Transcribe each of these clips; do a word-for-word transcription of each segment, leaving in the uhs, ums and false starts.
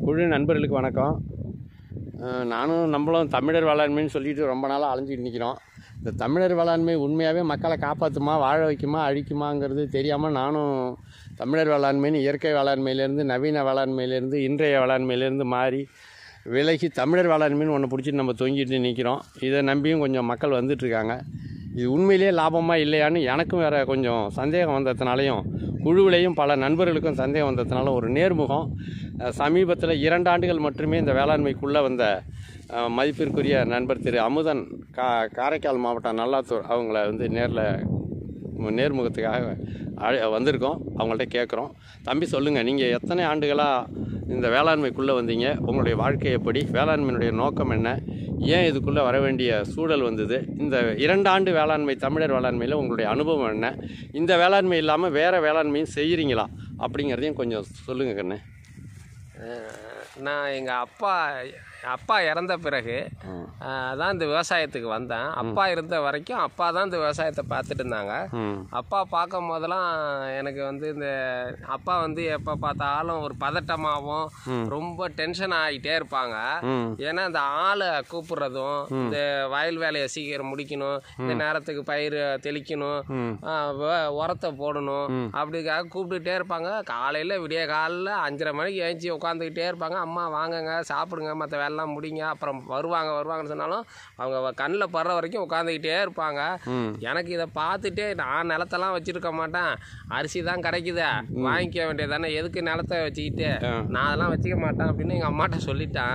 குழு நண்பர்களுக்கு வணக்கம். நானும் நம்மளும் தமிழர் வேளாண்மைன்னு சொல்லிட்டு ரொம்ப நாளாக அலைஞ்சிட்டு நிற்கிறோம். இந்த தமிழர் வேளாண்மை உண்மையாகவே மக்களை காப்பாற்றுமா, வாழ வைக்குமா, அழிக்குமாங்கிறது தெரியாமல் நானும் தமிழர் வேளாண்மைன்னு இயற்கை வேளாண்மையிலேருந்து நவீன வேளாண்மையிலேருந்து இன்றைய வேளாண்மையிலேருந்து மாறி விலகி தமிழர் வேளாண்மைன்னு ஒன்று பிடிச்சிட்டு நம்ம தொங்கிட்டு நிற்கிறோம். இதை நம்பியும் கொஞ்சம் மக்கள் வந்துட்டுருக்காங்க. இது உண்மையிலே லாபமாக இல்லையான்னு எனக்கும் வேறு கொஞ்சம் சந்தேகம் வந்ததுனாலையும் குழுவிலையும் பல நண்பர்களுக்கும் சந்தேகம் வந்ததுனால ஒரு நேர்முகம் சமீபத்தில் இரண்டு ஆண்டுகள் மட்டுமே இந்த வேளாண்மைக்குள்ளே வந்த மதிப்பிற்குரிய நண்பர் திரு அமுதன் கா காரைக்கால் மாவட்டம் நல்லாத்தூர் அவங்கள வந்து நேரில் நேர்முகத்துக்காக வந்திருக்கோம். அவங்கள்ட்ட கேட்குறோம், தம்பி சொல்லுங்கள், நீங்கள் எத்தனை ஆண்டுகளாக இந்த வேளாண்மைக்குள்ளே வந்தீங்க? உங்களுடைய வாழ்க்கை எப்படி? வேளாண்மையினுடைய நோக்கம் என்ன? ஏன் இதுக்குள்ளே வர வேண்டிய சூழல் வந்தது? இந்த இரண்டு ஆண்டு வேளாண்மை தமிழர் வேளாண்மையில் உங்களுடைய அனுபவம் என்ன? இந்த வேளாண்மை இல்லாமல் வேறு வேளாண்மையும் செய்கிறீங்களா அப்படிங்கிறதையும் கொஞ்சம் சொல்லுங்கள் கண்ணு. நான் எங்கள் அப்பா அப்பா இறந்த பிறகு தான் இந்த விவசாயத்துக்கு வந்தேன். அப்பா இருந்த வரைக்கும் அப்பா தான் இந்த விவசாயத்தை பார்த்துட்டு இருந்தாங்க. அப்பா பார்க்கும் போதெல்லாம் எனக்கு வந்து இந்த அப்பா வந்து எப்போ பார்த்தாலும் ஒரு பதட்டமாகவும் ரொம்ப டென்ஷன் ஆகிட்டே இருப்பாங்க. ஏன்னா இந்த ஆளை கூப்பிடுறதும், இந்த வயல் வேலையை சீக்கிரம் முடிக்கணும், இந்த நேரத்துக்கு பயிர் தெளிக்கணும், உரத்தை போடணும், அப்படிக்காக கூப்பிட்டுட்டே இருப்பாங்க. காலையில் விடிய காலையில் அஞ்சரை மணிக்கு ஏஞ்சி உட்காந்துக்கிட்டே இருப்பாங்க. அம்மா வாங்குங்க, சாப்பிடுங்க, மற்ற எல்லாம் முடிங்க, அப்புறம் வருவாங்க வருவாங்கன்னு சொன்னாலும் அவங்க கண்ணில் படுற வரைக்கும் உட்காந்துக்கிட்டே இருப்பாங்க. எனக்கு இதை பார்த்துட்டே நான் நிலத்தெல்லாம் வச்சிருக்க மாட்டேன், அரிசி தான் கிடைக்குது வாங்கிக்க வேண்டியது தானே, எதுக்கு நிலத்தை வச்சுக்கிட்டு நான் அதெல்லாம் வச்சுக்க மாட்டேன் அப்படின்னு எங்கள் அம்மாட்ட சொல்லிட்டேன்.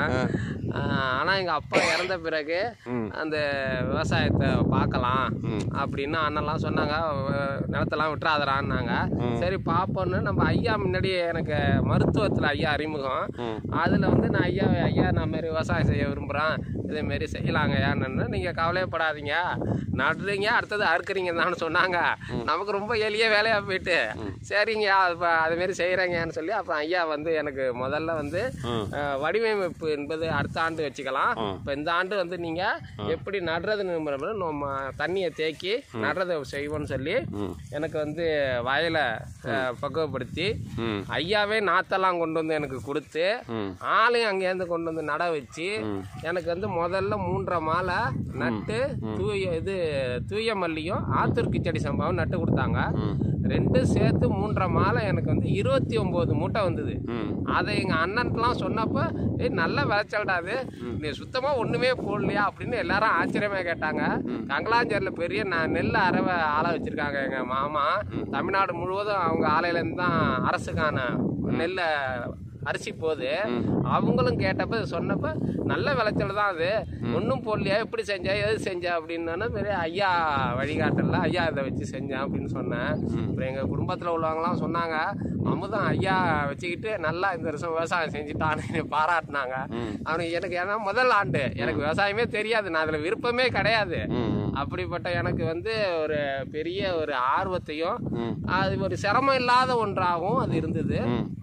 ஆனால் எங்கள் அப்பா இறந்த பிறகு அந்த விவசாயத்தை பார்க்கலாம் அப்படின்னு அண்ணெல்லாம் சொன்னாங்க. நிலத்தெல்லாம் விட்டுறாதரான்னாங்க. சரி பார்ப்போன்னு நம்ம ஐயா முன்னாடி எனக்கு மருத்துவத்தில் ஐயா அறிமுகம். அதில் வந்து நான் ஐயா ஐயா நான் மாரி விவசாயம் செய்ய விரும்புகிறேன், இதேமாரி செய்யலாங்க ஐயான்னு. நீங்கள் கவலையப்படாதீங்க, நடுறீங்க அடுத்தது அறுக்குறீங்க தான் சொன்னாங்க. நமக்கு ரொம்ப எளிய வேலையாக போயிட்டு சரிங்க இப்போ அதுமாரி செய்கிறேங்கன்னு சொல்லி அப்புறம் ஐயா வந்து எனக்கு முதல்ல வந்து வடிவமைப்பு என்பது அடுத்த ஆண்டு வச்சுக்கலாம், இப்போ இந்த ஆண்டு வந்து நீங்கள் எப்படி நடுறதுன்னு நம்ம தண்ணியை தேக்கி நடுறதை செய்வோன்னு சொல்லி எனக்கு வந்து வயலை பக்குவப்படுத்தி ஐயாவே நாத்தெல்லாம் கொண்டு வந்து எனக்கு கொடுத்து ஆளையும் அங்கேருந்து கொண்டு வந்து நட வச்சு எனக்கு வந்து முதல்ல மூன்றரை மாலை நட்டு தூய இது தூய மல்லியும் ஆத்தூர் கிச்சடி சம்பாவும் நட்டு கொடுத்தாங்க. ரெண்டும் சேர்த்து மூன்றரை மாலை எனக்கு வந்து இருபத்தி ஒன்பது மூட்டை வந்தது. அதை எங்கள் அண்ணன்லாம் சொன்னப்போ ஏ நல்ல விளைச்சல்டாது, நீ சுத்தமாக ஒன்றுமே போடலையா அப்படின்னு எல்லாரும் ஆச்சரியமாக கேட்டாங்க. கங்களாஞ்சேரியில் பெரிய நான் நெல் அறவை ஆலை வச்சுருக்காங்க எங்கள் மாமா. தமிழ்நாடு முழுவதும் அவங்க ஆலையிலேருந்து தான் அரசுக்கான நெல்லை அரிசி போகுது. அவங்களும் கேட்டப்ப சொன்னப்ப நல்ல விளைச்சல் தான், அது ஒன்றும் போடலையா, எப்படி செஞ்சா எது செஞ்சா அப்படின்னா பெரிய ஐயா வழிகாட்டல ஐயா இதை வச்சு செஞ்சேன் அப்படின்னு சொன்னேன். அப்புறம் எங்கள் குடும்பத்தில் உள்ளவங்களாம் சொன்னாங்க, அமுதம் ஐயா வச்சுக்கிட்டு நல்லா இந்த வருஷம் விவசாயம் செஞ்சுட்டான்னு பாராட்டினாங்க. அவனுக்கு எனக்கு ஏன்னா முதல் ஆண்டு எனக்கு விவசாயமே தெரியாது, நான் அதில் விருப்பமே கிடையாது. அப்படிப்பட்ட எனக்கு வந்து ஒரு பெரிய ஒரு ஆர்வத்தையும் அது ஒரு சிரமம் இல்லாத ஒன்றாகவும் அது இருந்தது.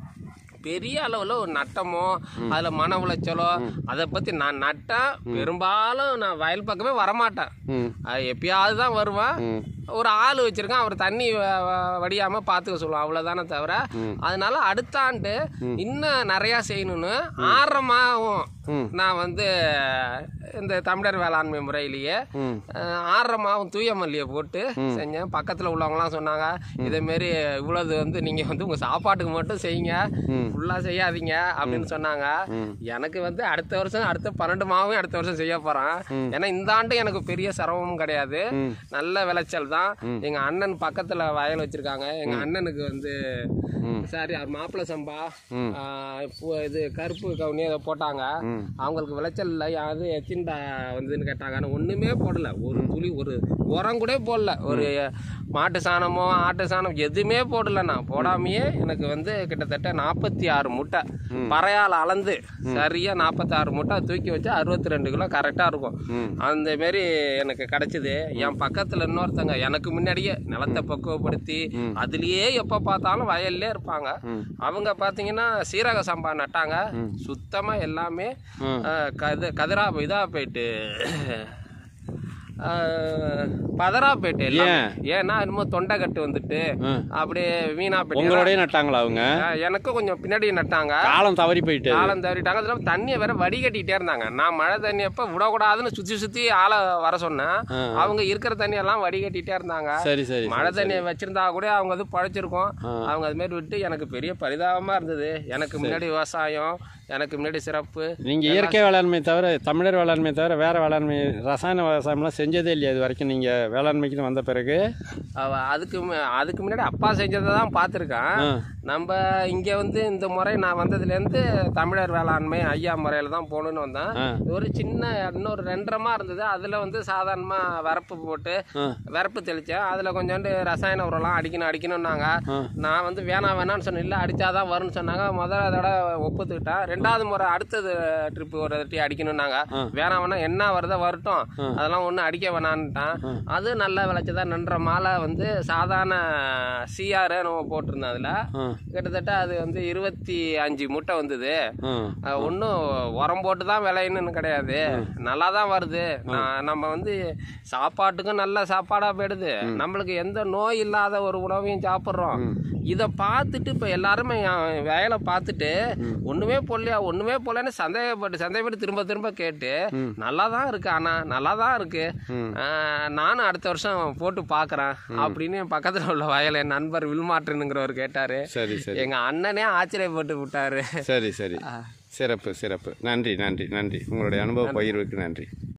பெரிய அளவில் ஒரு நட்டமோ அதில் மன உளைச்சலோ அதை பற்றி நான் நட்டேன். பெரும்பாலும் நான் வயல் பக்கமே வரமாட்டேன், எப்பயாவது தான் வருவேன். ஒரு ஆள் வச்சிருக்கேன், அவர் தண்ணி வடியாமல் பார்த்துக்க சொல்லுவோம், அவ்வளோதானே தவிர. அதனால அடுத்த ஆண்டு இன்னும் நிறையா செய்யணும்னு ஆரம்பமாகவும் நான் வந்து இந்த தமிழர் வேளாண்மை முறையிலேயே ஆரம்பமாகவும் தூய மல்லியை போட்டு செஞ்சேன். பக்கத்தில் உள்ளவங்களாம் சொன்னாங்க, இதேமாரி இவ்வளவு வந்து நீங்கள் வந்து உங்கள் சாப்பாட்டுக்கு மட்டும் செய்யுங்க, ஃபுல்லாக செய்யாதீங்க அப்படின்னு சொன்னாங்க. எனக்கு வந்து அடுத்த வருஷம் அடுத்த பன்னெண்டு மாவும் அடுத்த வருஷம் செய்ய போகிறேன். ஏன்னா இந்த ஆண்டு எனக்கு பெரிய சிரமமும் கிடையாது, நல்ல விளைச்சல் தான். எங்க அண்ணன் பக்கத்துல வயல் வச்சிருக்காங்க. எங்க அண்ணனுக்கு வந்து சாரி மாப்பிள்ளை சம்பா இது கருப்பு கவுனி அதை போட்டாங்க. அவங்களுக்கு விளைச்சல் இல்லை, அது எத்தின்டா வந்ததுன்னு கேட்டாங்க. ஆனால் ஒண்ணுமே போடல, ஒரு துளி ஒரு உரம் கூட போடல, ஒரு மாட்டு சாணமோ ஆட்டு சாணம் எதுவுமே போடல. நான் போடாமையே எனக்கு வந்து கிட்டத்தட்ட நாற்பத்தி ஆறு மூட்டை பறையால் அளந்து சரியா நாற்பத்தி ஆறு மூட்டை தூக்கி வச்சு அறுபத்தி ரெண்டு கிலோ கரெக்டா இருக்கும். அந்த மாரி எனக்கு கிடைச்சது. என் பக்கத்துல இன்னொருத்தங்க எனக்கு முன்னாடியே நிலத்தை பக்குவப்படுத்தி அதுலயே எப்ப பார்த்தாலும் வயல்லே இருப்பாங்க. அவங்க பாத்தீங்கன்னா சீரக சம்பா நட்டாங்க. சுத்தமா எல்லாமே கதிரா இதா போயிட்டு பதராப்பேட்டை ஏன்னா என்னமோ தொண்டை கட்டு வந்துட்டு அப்படியே வீணாப்பேட்டை. உங்களோடய நட்டாங்களா அவங்க? எனக்கும் கொஞ்சம் பின்னாடி நட்டாங்க. காலம் தவறி போயிட்டு காலம் தவறிட்டாங்க. அதில் தண்ணியை வேற வடிகட்டிகிட்டே இருந்தாங்க. நான் மழை தண்ணி அப்போ விடக்கூடாதுன்னு சுற்றி சுற்றி ஆளை வர சொன்னேன். அவங்க இருக்கிற தண்ணியெல்லாம் வடிகட்டிகிட்டே இருந்தாங்க. சரி சரி. மழை தண்ணியை வச்சிருந்தா கூட அவங்க அது பழைச்சிருக்கும். அவங்க அது மாதிரி விட்டு எனக்கு பெரிய பரிதாபமாக இருந்தது. எனக்கு முன்னாடி விவசாயம், எனக்கு முன்னாடி சிறப்பு. நீங்கள் இயற்கை வேளாண்மை தவிர, தமிழர் வேளாண்மை தவிர வேற வேளாண்மை ரசாயன விவசாயம்லாம் செஞ்சதே இல்லையா இது வரைக்கும்? நீங்கள் வேளாண்மைக்குன்னு வந்த பிறகு அதுக்கு அதுக்கு முன்னாடி அப்பா செஞ்சதை தான் பார்த்துருக்கேன். நம்ம இங்கே வந்து இந்த முறை நான் வந்ததுலேருந்து தமிழர் வேளாண்மை ஐயா முறையில் தான் போகணுன்னு வந்தேன். ஒரு சின்ன இன்னொரு ரெண்டரமாக இருந்தது. அதில் வந்து சாதாரணமாக வரப்பு போட்டு வரப்பு தெளித்தேன். அதில் கொஞ்சோண்டு ரசாயன உரம்லாம் அடிக்கணும் அடிக்கணும்னாங்க. நான் வந்து வேணாம் வேணான்னு சொன்னேன். இல்லை அடித்தாதான் வரும்னு சொன்னாங்க. முதல் அதோட ஒப்புத்துக்கிட்டேன். ரெண்டாவது முறை அடுத்தது ட்ரிப்பு ஒரு வாட்டி அடிக்கணும்னாங்க. வேணாம் வேணாம் என்ன வருதோ வரட்டும், அதெல்லாம் ஒன்றும் அடிக்க வேணான்ட்டான். அது நல்ல விளைச்சதான். நன்ற மாலை வந்து சாதாரண சிஆர் நம்ம போட்டிருந்தோம். அதில் கிட்டத்தட்ட அது வந்து இருபத்தி அஞ்சு மூட்டை வந்தது. ஒன்றும் உரம் போட்டு தான் விளையணும்னு கிடையாது, நல்லா தான் வருது. நம்ம வந்து சாப்பாட்டுக்கும் நல்ல சாப்பாடாக போயிடுது. நம்மளுக்கு எந்த நோய் இல்லாத ஒரு உணவையும் சாப்பிட்றோம். இதை பார்த்துட்டு இப்போ எல்லாருமே வேலை பார்த்துட்டு ஒன்றுமே போடலையா ஒன்றுமே போடலன்னு சந்தேகப்பட்டு சந்தேகப்பட்டு திரும்ப திரும்ப கேட்டு நல்லா தான் இருக்கு, ஆனால் நல்லா தான் இருக்கு, நானும் அடுத்த வருஷம் போட்டு பார்க்குறேன் அப்படின்னு பக்கத்தில் உள்ள வயல் என் நண்பர் வில்மாற்றனுங்கிறவர் கேட்டார். சரி சரி. எங்கள் அண்ணனே ஆச்சரியப்பட்டு விட்டாரு. சரி சரி. சிறப்பு சிறப்பு. நன்றி நன்றி நன்றி. உங்களுடைய அனுபவ பகிர்வுக்கு நன்றி.